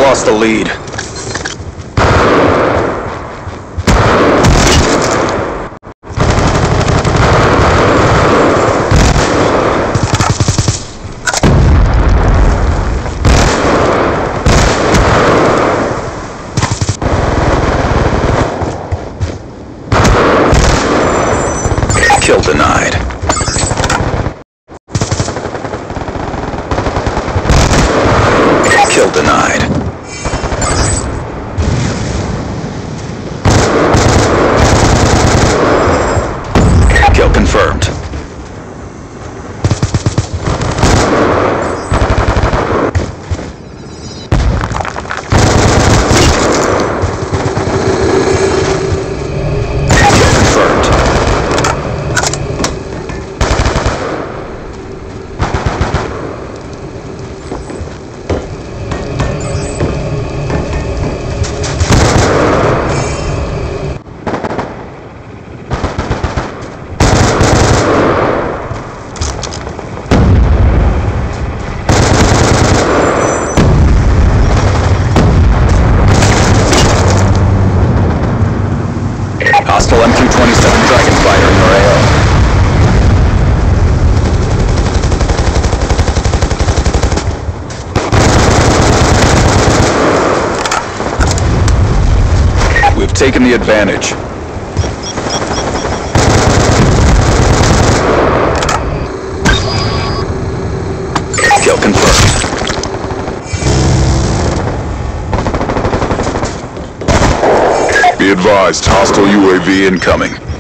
lost the lead. Kill denied. Kill denied. Kill confirmed. Hostile MQ-27 Dragonfire in your AO. We've taken the advantage. Kill confirmed. Be advised, hostile UAV incoming.